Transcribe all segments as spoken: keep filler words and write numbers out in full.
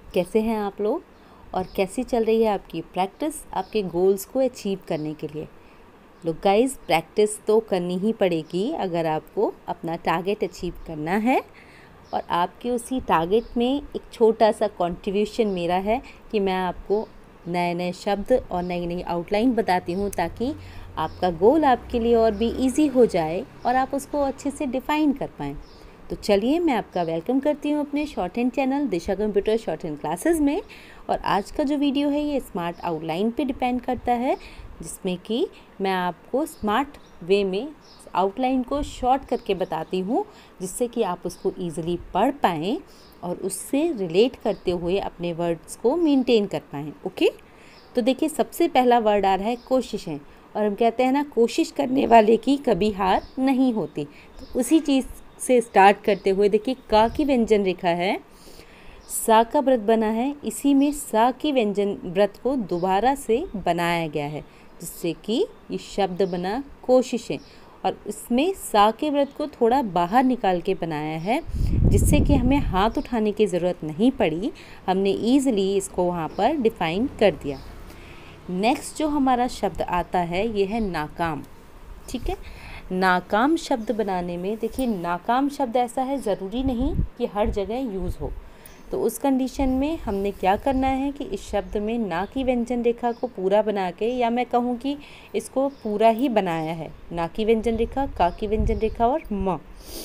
कैसे हैं आप लोग और कैसी चल रही है आपकी प्रैक्टिस आपके गोल्स को अचीव करने के लिए। लोग गाइस, प्रैक्टिस तो करनी ही पड़ेगी अगर आपको अपना टारगेट अचीव करना है। और आपके उसी टारगेट में एक छोटा सा कंट्रीब्यूशन मेरा है कि मैं आपको नए नए शब्द और नई नई आउटलाइन बताती हूँ ताकि आपका गोल आपके लिए और भी इजी हो जाए और आप उसको अच्छे से डिफ़ाइन कर पाएँ। तो चलिए, मैं आपका वेलकम करती हूँ अपने shorthand channel Disha computer shorthand classes में। और आज का जो वीडियो है ये स्मार्ट आउटलाइन पे डिपेंड करता है, जिसमें कि मैं आपको स्मार्ट वे में आउटलाइन को शॉर्ट करके बताती हूँ, जिससे कि आप उसको ईजिली पढ़ पाएँ और उससे रिलेट करते हुए अपने वर्ड्स को मेंटेन कर पाएँ। ओके, तो देखिए, सबसे पहला वर्ड आ रहा है कोशिशें। और हम कहते हैं ना, कोशिश करने वाले की कभी हार नहीं होती। तो उसी चीज़ से स्टार्ट करते हुए देखिए, का की व्यंजन रेखा है, सा का व्रत बना है, इसी में सा की व्यंजन व्रत को दोबारा से बनाया गया है, जिससे कि ये शब्द बना कोशिशें। और इसमें सा के व्रत को थोड़ा बाहर निकाल के बनाया है, जिससे कि हमें हाथ उठाने की ज़रूरत नहीं पड़ी, हमने ईज़िली इसको वहाँ पर डिफ़ाइन कर दिया। नेक्स्ट जो हमारा शब्द आता है ये है नाकाम। ठीक है, नाकाम शब्द बनाने में देखिए, नाकाम शब्द ऐसा है, ज़रूरी नहीं कि हर जगह यूज़ हो। तो उस कंडीशन में हमने क्या करना है कि इस शब्द में ना की व्यंजन रेखा को पूरा बना के, या मैं कहूँ कि इसको पूरा ही बनाया है, ना की व्यंजन रेखा, का की व्यंजन रेखा और म।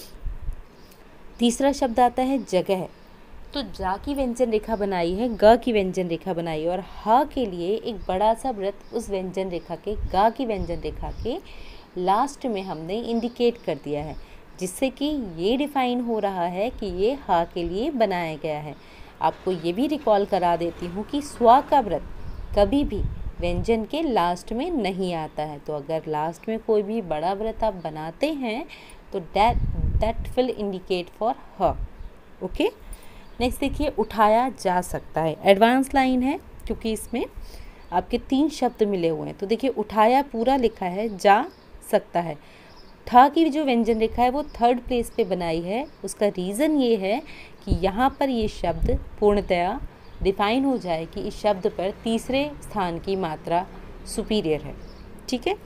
तीसरा शब्द आता है जगह। तो जा की व्यंजन रेखा बनाई है, ग की व्यंजन रेखा बनाई है, और ह के लिए एक बड़ा सा व्रत उस व्यंजन रेखा के, गा की व्यंजन रेखा के लास्ट में हमने इंडिकेट कर दिया है, जिससे कि ये डिफ़ाइन हो रहा है कि ये हा के लिए बनाया गया है। आपको ये भी रिकॉल करा देती हूँ कि स्वा का व्रत कभी भी व्यंजन के लास्ट में नहीं आता है। तो अगर लास्ट में कोई भी बड़ा व्रत आप बनाते हैं तो that that will indicate for ह। ओके, नेक्स्ट देखिए, उठाया जा सकता है। एडवांस लाइन है क्योंकि इसमें आपके तीन शब्द मिले हुए हैं। तो देखिए, उठाया पूरा लिखा है, जा सकता है। ठा की जो व्यंजन रेखा है वो थर्ड प्लेस पे बनाई है। उसका रीज़न ये है कि यहाँ पर ये शब्द पूर्णतया डिफाइन हो जाए कि इस शब्द पर तीसरे स्थान की मात्रा सुपीरियर है। ठीक है,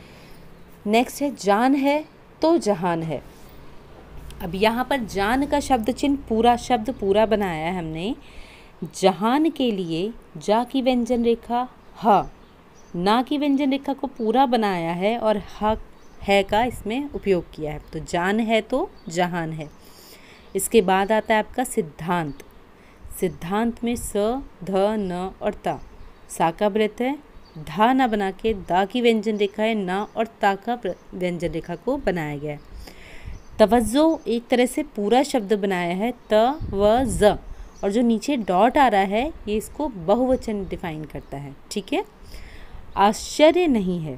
नेक्स्ट है जान है तो जहान है। अब यहाँ पर जान का शब्द चिन्ह पूरा शब्द पूरा बनाया है हमने। जहान के लिए जा की व्यंजन रेखा, ह, ना की व्यंजन रेखा को पूरा बनाया है और ह है का इसमें उपयोग किया है। तो जान है तो जहान है। इसके बाद आता है आपका सिद्धांत। सिद्धांत में स, ध, न और ता। सा का व्रत है, धा ना बना के दा की व्यंजन रेखा है, ना और ता का व्यंजन रेखा को बनाया गया है। तवज्जो एक तरह से पूरा शब्द बनाया है, त व ज, और जो नीचे डॉट आ रहा है ये इसको बहुवचन डिफाइन करता है। ठीक है, आश्चर्य नहीं है।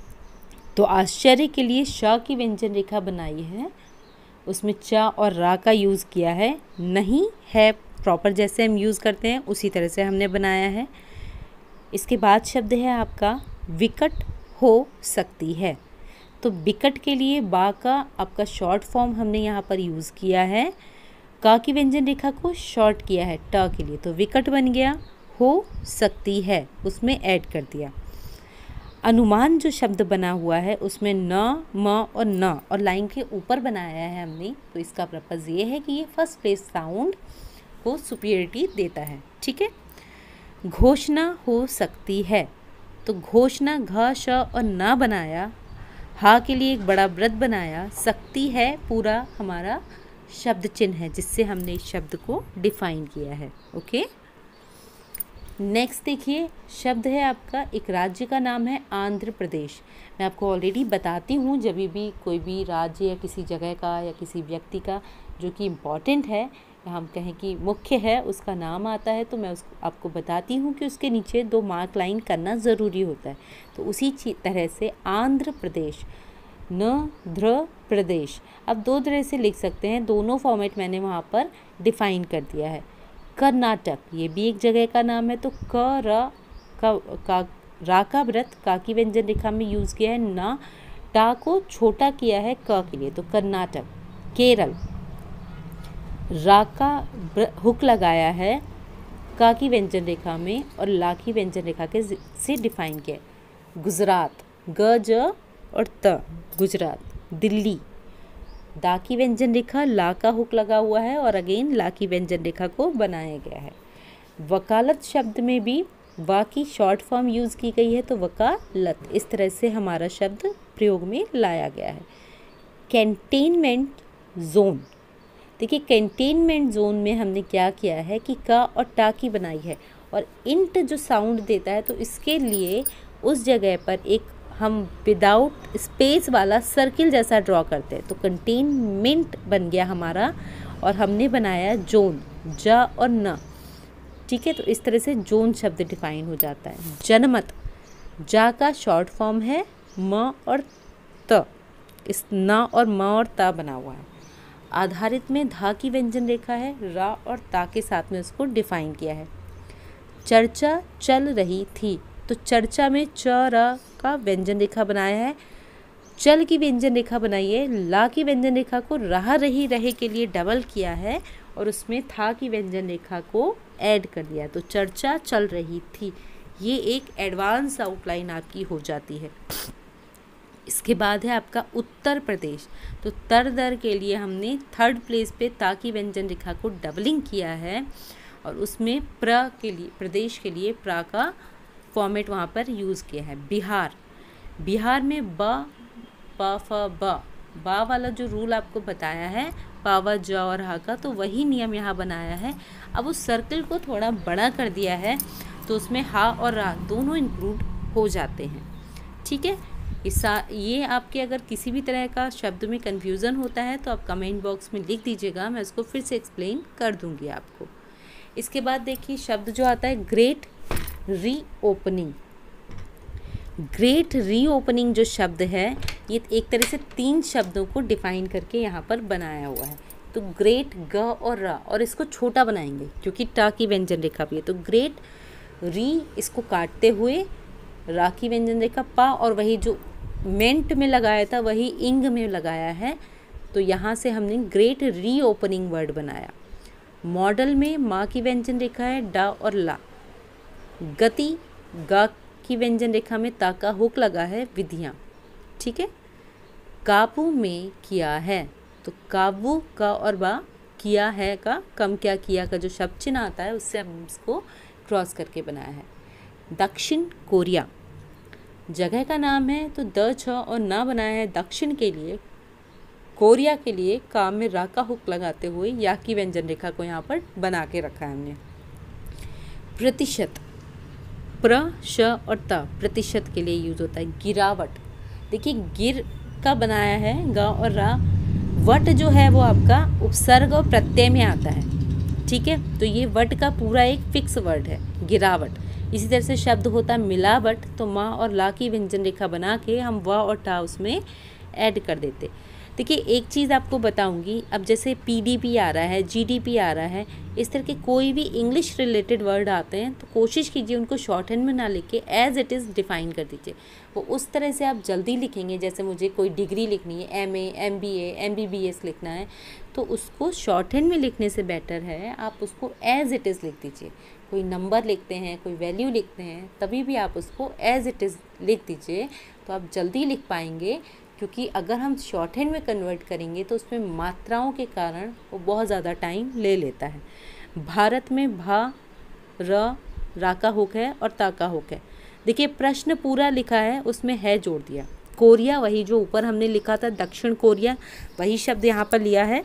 तो आश्चर्य के लिए श की व्यंजन रेखा बनाई है, उसमें च और रा का यूज़ किया है। नहीं है प्रॉपर जैसे हम यूज़ करते हैं उसी तरह से हमने बनाया है। इसके बाद शब्द है आपका विकट हो सकती है। तो विकट के लिए बा का आपका शॉर्ट फॉर्म हमने यहाँ पर यूज़ किया है, का की व्यंजन रेखा को शॉर्ट किया है ट के लिए, तो विकट बन गया। हो सकती है उसमें ऐड कर दिया। अनुमान जो शब्द बना हुआ है उसमें न, म और न और लाइन के ऊपर बनाया है हमने। तो इसका पर्पज़ ये है कि ये फर्स्ट प्लेस साउंड को सुपीरियरिटी देता है। ठीक है, घोषणा हो सकती है। तो घोषणा घ, श और न बनाया, हा के लिए एक बड़ा व्रत बनाया, सकती है पूरा हमारा शब्द चिन्ह है, जिससे हमने इस शब्द को डिफाइन किया है। ओके, नेक्स्ट देखिए, शब्द है आपका, एक राज्य का नाम है आंध्र प्रदेश। मैं आपको ऑलरेडी बताती हूँ, जब भी कोई भी राज्य या किसी जगह का या किसी व्यक्ति का जो कि इम्पॉर्टेंट है, या हम कहें कि मुख्य है, उसका नाम आता है, तो मैं उसको आपको बताती हूँ कि उसके नीचे दो मार्क लाइन करना ज़रूरी होता है। तो उसी तरह से आंध्र प्रदेश, न ध्र प्रदेश, अब दो तरह से लिख सकते हैं, दोनों फॉर्मेट मैंने वहाँ पर डिफ़ाइन कर दिया है। कर्नाटक, ये भी एक जगह का नाम है। तो क र का, का रा का व्रत का की व्यंजन रेखा में यूज़ किया है, ना टा को छोटा किया है क के लिए, तो कर्नाटक। केरल, रा का हुक लगाया है, का की व्यंजन रेखा में और ला की व्यंजन रेखा के से डिफाइन किया है। गुजरात, ग ज और त, गुजरात। दिल्ली, दा की व्यंजन रेखा, ला का हुक लगा हुआ है और अगेन ला की व्यंजन रेखा को बनाया गया है। वकालत शब्द में भी वा की शॉर्ट फॉर्म यूज़ की गई है, तो वकालत, इस तरह से हमारा शब्द प्रयोग में लाया गया है। कैंटेनमेंट जोन, देखिए कैंटेनमेंट जोन में हमने क्या किया है कि का और टा की बनाई है और इंट जो साउंड देता है, तो इसके लिए उस जगह पर एक हम विदाउट स्पेस वाला सर्किल जैसा ड्रॉ करते हैं, तो कंटेनमेंट बन गया हमारा और हमने बनाया जोन, जा और न। ठीक है, तो इस तरह से जोन शब्द डिफाइन हो जाता है। जनमत, जा का शॉर्ट फॉर्म है म और त, इस न और म और ता बना हुआ है। आधारित में धा की व्यंजन रेखा है, रा और ता के साथ में उसको डिफाइन किया है। चर्चा चल रही थी, तो चर्चा में च र का व्यंजन रेखा बनाया है, चल की व्यंजन रेखा बनाई है, ला की व्यंजन रेखा को रहा रही रहे के लिए डबल किया है और उसमें था की व्यंजन रेखा को ऐड कर दिया, तो चर्चा चल रही थी। ये एक एडवांस आउटलाइन आपकी हो जाती है। इसके बाद है आपका उत्तर प्रदेश, तो तर दर के लिए हमने थर्ड प्लेस पे ता की व्यंजन रेखा को डबलिंग किया है और उसमें प्र के लिए, प्रदेश के लिए प्रा का फॉर्मेट वहाँ पर यूज़ किया है। बिहार, बिहार में ब प फ ब, बा वाला जो रूल आपको बताया है पावा ज और हा का, तो वही नियम यहाँ बनाया है। अब उस सर्कल को थोड़ा बड़ा कर दिया है, तो उसमें हा और रा दोनों इंक्लूड हो जाते हैं। ठीक है, इसा ये आपके अगर किसी भी तरह का शब्द में कन्फ्यूज़न होता है तो आप कमेंट बॉक्स में लिख दीजिएगा, मैं उसको फिर से एक्सप्लेन कर दूँगी आपको। इसके बाद देखिए शब्द जो आता है ग्रेट रीओपनिंग। ग्रेट रीओपनिंग जो शब्द है ये एक तरह से तीन शब्दों को डिफाइन करके यहाँ पर बनाया हुआ है। तो ग्रेट, ग और रा, और इसको छोटा बनाएंगे क्योंकि टा की व्यंजन रेखा भी है, तो ग्रेट री इसको काटते हुए रा की व्यंजन रेखा पा, और वही जो मेंट में लगाया था वही इंग में लगाया है, तो यहाँ से हमने ग्रेट रीओपनिंग वर्ड बनाया। मॉडल में माँ की व्यंजन रेखा है डा और ला। गति, गा की व्यंजन रेखा में ता का हुक लगा है, विधियाँ। ठीक है, काबू में किया है, तो काबू का और बा, किया है का, कम क्या किया का जो शब्द चिन्ह आता है उससे हम इसको क्रॉस करके बनाया है। दक्षिण कोरिया, जगह का नाम है, तो द छ और ना बनाया है दक्षिण के लिए, कोरिया के लिए काम में रा का हुक लगाते हुए या की व्यंजन रेखा को यहाँ पर बना के रखा है हमने। प्रतिशत, प्र श और त प्रतिशत के लिए यूज होता है। गिरावट, देखिए गिर का बनाया है ग और रा, वट जो है वो आपका उपसर्ग और प्रत्यय में आता है। ठीक है, तो ये वट का पूरा एक फिक्स वर्ड है गिरावट। इसी तरह से शब्द होता है मिलावट, तो माँ और ला की व्यंजन रेखा बना के हम व और टा उसमें ऐड कर देते। देखिए एक चीज़ आपको बताऊंगी, अब जैसे पीडीपी आ रहा है, जीडीपी आ रहा है, इस तरह के कोई भी इंग्लिश रिलेटेड वर्ड आते हैं तो कोशिश कीजिए उनको शॉर्ट हैंड में ना लिख के एज इट इज़ डिफाइन कर दीजिए। वो उस तरह से आप जल्दी लिखेंगे, जैसे मुझे कोई डिग्री लिखनी है, M A, M B A, M B B S लिखना है, तो उसको शॉर्ट हैंड में लिखने से बेटर है आप उसको एज इट इज़ लिख दीजिए। कोई नंबर लिखते हैं, कोई वैल्यू लिखते हैं, तभी भी आप उसको एज इट इज़ लिख दीजिए, तो आप जल्दी लिख पाएंगे। क्योंकि अगर हम शॉर्ट हैंड में कन्वर्ट करेंगे तो उसमें मात्राओं के कारण वो बहुत ज़्यादा टाइम ले लेता है। भारत में भा, र, रा का हुक है और ता का हुक है। देखिए प्रश्न पूरा लिखा है, उसमें है जोड़ दिया। कोरिया, वही जो ऊपर हमने लिखा था दक्षिण कोरिया, वही शब्द यहाँ पर लिया है।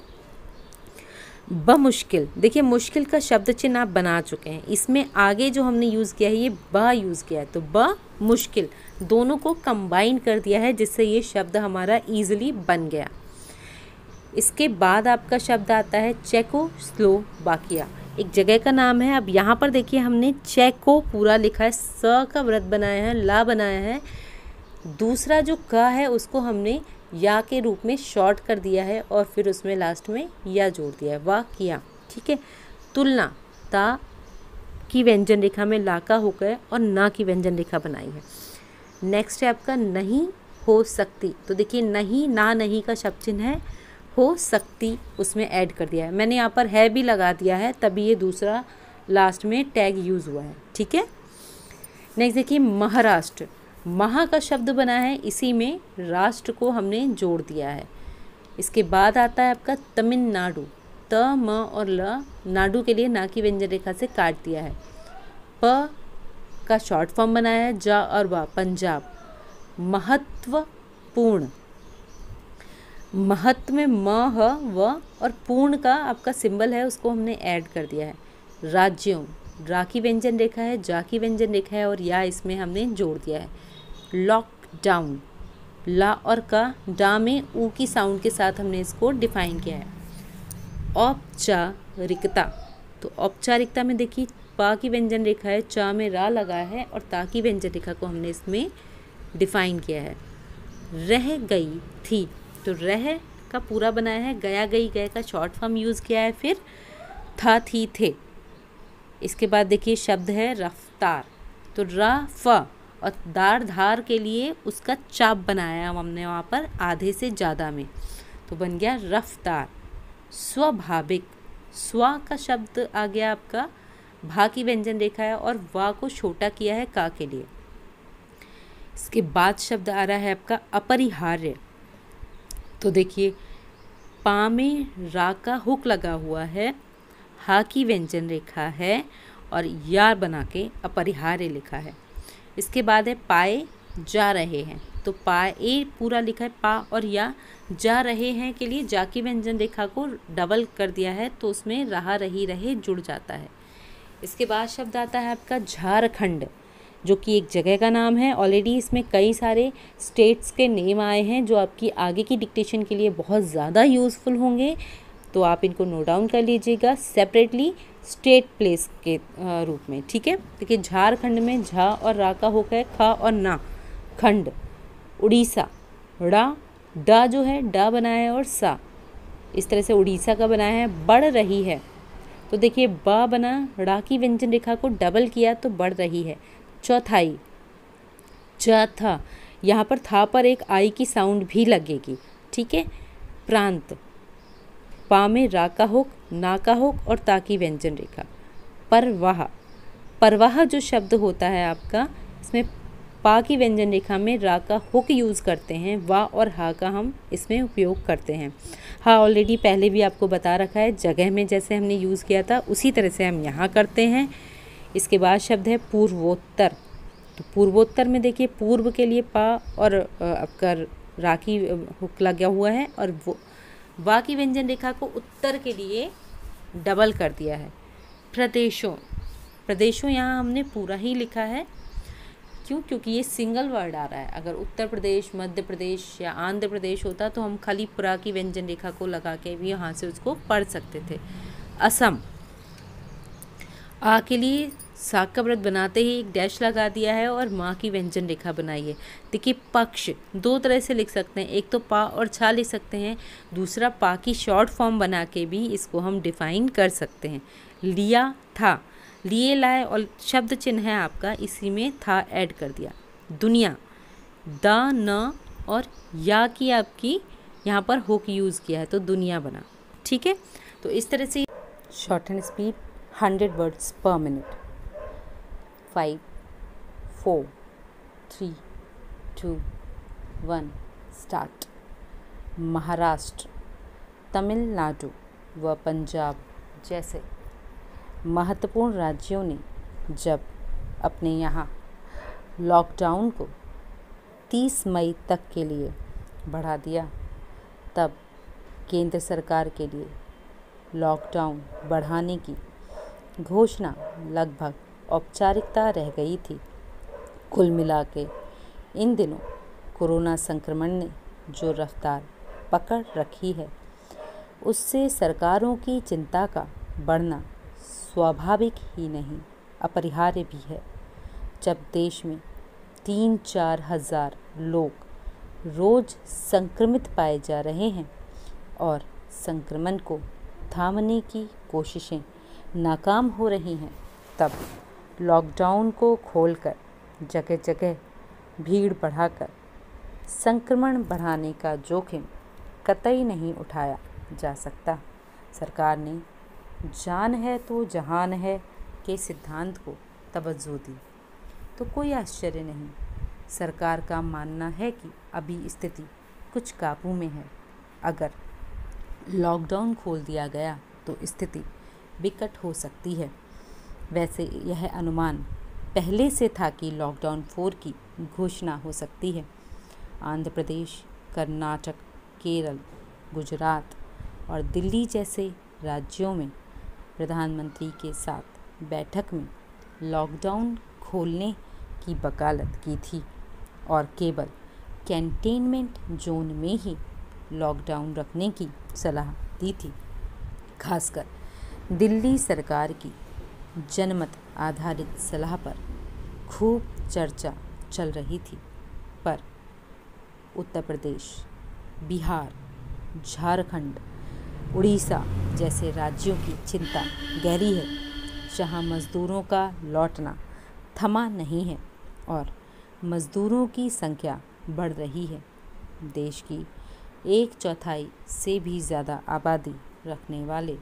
ब मुश्किल, देखिए मुश्किल का शब्द चिन्ह आप बना चुके हैं, इसमें आगे जो हमने यूज़ किया है ये ब यूज़ किया है, तो ब मुश्किल दोनों को कंबाइन कर दिया है जिससे ये शब्द हमारा ईजिली बन गया। इसके बाद आपका शब्द आता है चेकोस्लोवाकिया, एक जगह का नाम है। अब यहाँ पर देखिए हमने चेको पूरा लिखा है, स का व्रत बनाया है, ला बनाया है, दूसरा जो क है उसको हमने या के रूप में शॉर्ट कर दिया है और फिर उसमें लास्ट में या जोड़ दिया है, वाह किया। ठीक है, तुलना, ता की व्यंजन रेखा में ला का हुक है और ना की व्यंजन रेखा बनाई है। नेक्स्ट है आपका नहीं हो सकती, तो देखिए नहीं, ना नहीं का शब्द चिन्ह है, हो सकती उसमें ऐड कर दिया है। मैंने यहाँ पर है भी लगा दिया है, तभी ये दूसरा लास्ट में टैग यूज़ हुआ है, ठीक है। नेक्स्ट देखिए महाराष्ट्र, महा का शब्द बना है, इसी में राष्ट्र को हमने जोड़ दिया है। इसके बाद आता है आपका तमिलनाडु, त म और ल नाडु के लिए ना की व्यंजन रेखा से काट दिया है। प का शॉर्ट फॉर्म बनाया है, जा और वा पंजाब। महत्वपूर्ण, महत्व में म ह व और पूर्ण का आपका सिंबल है, उसको हमने ऐड कर दिया है। राज्यों, रा की व्यंजन रेखा है, जा की व्यंजन रेखा है और या इसमें हमने जोड़ दिया है। लॉकडाउन, ला और का डा में ऊ की साउंड के साथ हमने इसको डिफाइन किया है। औपचारिकता, तो औपचारिकता में देखिए पा की व्यंजन रेखा है, चा में रा लगा है और ता की व्यंजन रेखा को हमने इसमें डिफाइन किया है। रह गई थी, तो रह का पूरा बनाया है, गया गई गए का शॉर्ट फॉर्म यूज़ किया है, फिर था थी थे। इसके बाद देखिए शब्द है रफ्तार, तो र फ और दार धार के लिए उसका चाप बनाया हमने वहाँ पर आधे से ज़्यादा में, तो बन गया रफ्तार। स्वाभाविक, स्वा का शब्द आ गया आपका, भा की व्यंजन रेखा है और वा को छोटा किया है का के लिए। इसके बाद शब्द आ रहा है आपका अपरिहार्य, तो देखिए पा में रा का हुक लगा हुआ है, हा की व्यंजन रेखा है और या बना के अपरिहार्य लिखा है। इसके बाद है पाए जा रहे हैं, तो पाए पूरा लिखा है, पा और या जा रहे हैं के लिए जा की व्यंजन रेखा को डबल कर दिया है, तो उसमें रहा रही रहे जुड़ जाता है। इसके बाद शब्द आता है आपका झारखंड, जो कि एक जगह का नाम है। ऑलरेडी इसमें कई सारे स्टेट्स के नेम आए हैं जो आपकी आगे की डिक्टेशन के लिए बहुत ज़्यादा यूज़फुल होंगे, तो आप इनको नोट डाउन कर लीजिएगा सेपरेटली स्टेट प्लेस के रूप में, ठीक है। देखिए झारखंड में झा और रा का होक है, खा और ना खंड। उड़ीसा, ड़ा डा जो है डा बनाया है और सा, इस तरह से उड़ीसा का बनाया है। बढ़ रही है, तो देखिए बा बना, ड़ा की व्यंजन रेखा को डबल किया तो बढ़ रही है। चौथाई, चौथा, यहाँ पर था पर एक आई की साउंड भी लगेगी, ठीक है। प्रांत, पा में रा का हुक, ना का हुक और ता की व्यंजन रेखा। परवाह, परवाह जो शब्द होता है आपका, इसमें पा की व्यंजन रेखा में रा का हुक यूज़ करते हैं, वा और हा का हम इसमें उपयोग करते हैं। हाँ ऑलरेडी पहले भी आपको बता रखा है, जगह में जैसे हमने यूज़ किया था उसी तरह से हम यहाँ करते हैं। इसके बाद शब्द है पूर्वोत्तर, तो पूर्वोत्तर में देखिए पूर्व के लिए पा और आपका रा की हुक लगा हुआ है और वो वा की व्यंजन रेखा को उत्तर के लिए डबल कर दिया है। प्रदेशों, प्रदेशों यहाँ हमने पूरा ही लिखा है, क्यों? क्योंकि ये सिंगल वर्ड आ रहा है। अगर उत्तर प्रदेश, मध्य प्रदेश या आंध्र प्रदेश होता तो हम खाली पुरा की व्यंजन रेखा को लगा के भी यहाँ से उसको पढ़ सकते थे। असम, आ के लिए साग का व्रत बनाते ही एक डैश लगा दिया है और माँ की व्यंजन रेखा बनाई है। देखिए पक्ष दो तरह से लिख सकते हैं, एक तो पा और छा लिख सकते हैं, दूसरा पा की शॉर्ट फॉर्म बना के भी इसको हम डिफाइन कर सकते हैं। लिया था, लिए लाए और शब्द चिन्ह है आपका, इसी में था ऐड कर दिया। दुनिया, द न और या की आपकी यहाँ पर हुक यूज़ किया है तो दुनिया बना, ठीक है। तो इस तरह से short and speed hundred words per minute. Five four three two one start. Maharashtra, Tamil Nadu व पंजाब जैसे महत्वपूर्ण राज्यों ने जब अपने यहाँ लॉकडाउन को तीस मई तक के लिए बढ़ा दिया, तब केंद्र सरकार के लिए लॉकडाउन बढ़ाने की घोषणा लगभग औपचारिकता रह गई थी। कुल मिला के इन दिनों कोरोना संक्रमण ने जो रफ्तार पकड़ रखी है, उससे सरकारों की चिंता का बढ़ना स्वाभाविक ही नहीं अपरिहार्य भी है। जब देश में तीन चार हज़ार लोग रोज़ संक्रमित पाए जा रहे हैं और संक्रमण को थामने की कोशिशें नाकाम हो रही हैं, तब लॉकडाउन को खोलकर जगह जगह भीड़ बढ़ाकर संक्रमण बढ़ाने का जोखिम कतई नहीं उठाया जा सकता। सरकार ने जान है तो जहान है के सिद्धांत को तवज्जो दी। तो कोई आश्चर्य नहीं, सरकार का मानना है कि अभी स्थिति कुछ काबू में है। अगर लॉकडाउन खोल दिया गया तो स्थिति विकट हो सकती है। वैसे यह अनुमान पहले से था कि लॉकडाउन फोर की घोषणा हो सकती है। आंध्र प्रदेश, कर्नाटक, केरल, गुजरात और दिल्ली जैसे राज्यों में प्रधानमंत्री के साथ बैठक में लॉकडाउन खोलने की वकालत की थी और केवल कंटेनमेंट जोन में ही लॉकडाउन रखने की सलाह दी थी। खासकर दिल्ली सरकार की जनमत आधारित सलाह पर खूब चर्चा चल रही थी, पर उत्तर प्रदेश, बिहार, झारखंड, उड़ीसा जैसे राज्यों की चिंता गहरी है, जहां मज़दूरों का लौटना थमा नहीं है और मज़दूरों की संख्या बढ़ रही है। देश की एक चौथाई से भी ज़्यादा आबादी रखने वाले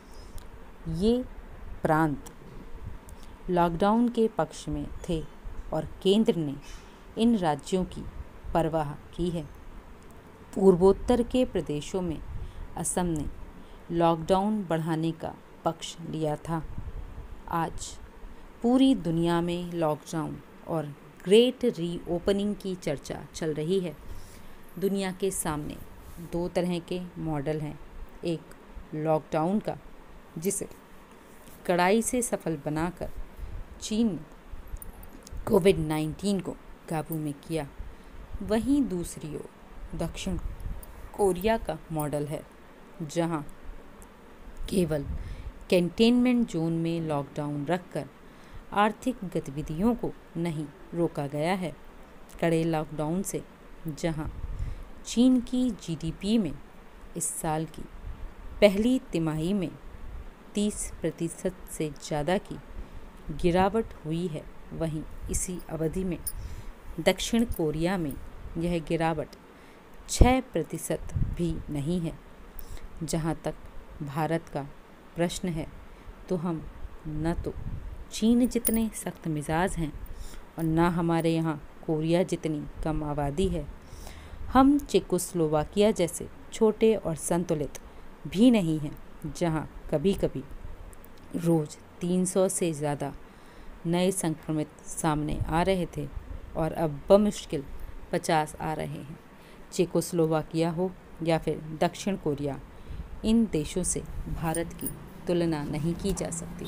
ये प्रांत लॉकडाउन के पक्ष में थे और केंद्र ने इन राज्यों की परवाह की है। पूर्वोत्तर के प्रदेशों में असम ने लॉकडाउन बढ़ाने का पक्ष लिया था। आज पूरी दुनिया में लॉकडाउन और ग्रेट रीओपनिंग की चर्चा चल रही है। दुनिया के सामने दो तरह के मॉडल हैं। एक लॉकडाउन का, जिसे कड़ाई से सफल बनाकर चीन ने कोविड नाइन्टीन को काबू में किया। वहीं दूसरी ओर दक्षिण कोरिया का मॉडल है, जहां केवल कंटेनमेंट जोन में लॉकडाउन रखकर आर्थिक गतिविधियों को नहीं रोका गया है। कड़े लॉकडाउन से जहां चीन की जीडीपी में इस साल की पहली तिमाही में तीस प्रतिशत से ज़्यादा की गिरावट हुई है, वहीं इसी अवधि में दक्षिण कोरिया में यह गिरावट छः प्रतिशत भी नहीं है। जहाँ तक भारत का प्रश्न है, तो हम न तो चीन जितने सख्त मिजाज हैं और न हमारे यहाँ कोरिया जितनी कम आबादी है। हम चेकोस्लोवाकिया जैसे छोटे और संतुलित भी नहीं हैं, जहाँ कभी कभी रोज़ तीन सौ से ज़्यादा नए संक्रमित सामने आ रहे थे और अब बमुश्किल पचास आ रहे हैं। चेकोस्लोवाकिया हो या फिर दक्षिण कोरिया, इन देशों से भारत की तुलना नहीं की जा सकती।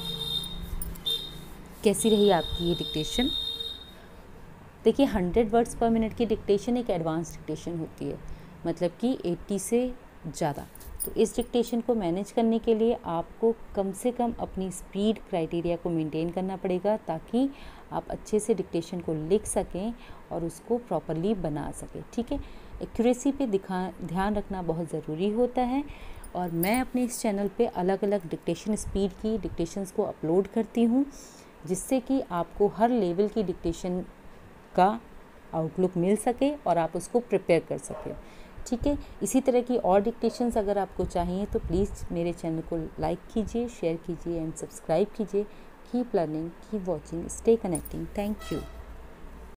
कैसी रही आपकी ये डिक्टेशन? देखिए, हंड्रेड वर्ड्स पर मिनट की डिक्टेशन एक एडवांस डिक्टेशन होती है, मतलब कि अस्सी से ज़्यादा। तो इस डिक्टेशन को मैनेज करने के लिए आपको कम से कम अपनी स्पीड क्राइटेरिया को मेंटेन करना पड़ेगा, ताकि आप अच्छे से डिक्टेशन को लिख सकें और उसको प्रॉपरली बना सकें। ठीक है, एक्यूरेसी पे दिखा ध्यान रखना बहुत ज़रूरी होता है। और मैं अपने इस चैनल पे अलग अलग डिक्टेशन स्पीड की डिक्टेशंस को अपलोड करती हूँ, जिससे कि आपको हर लेवल की डिक्टेशन का आउटलुक मिल सके और आप उसको प्रिपेयर कर सकें। ठीक है, इसी तरह की और डिक्टेशंस अगर आपको चाहिए तो प्लीज़ मेरे चैनल को लाइक कीजिए, शेयर कीजिए एंड सब्सक्राइब कीजिए। Keep learning, keep watching, stay connecting. Thank you.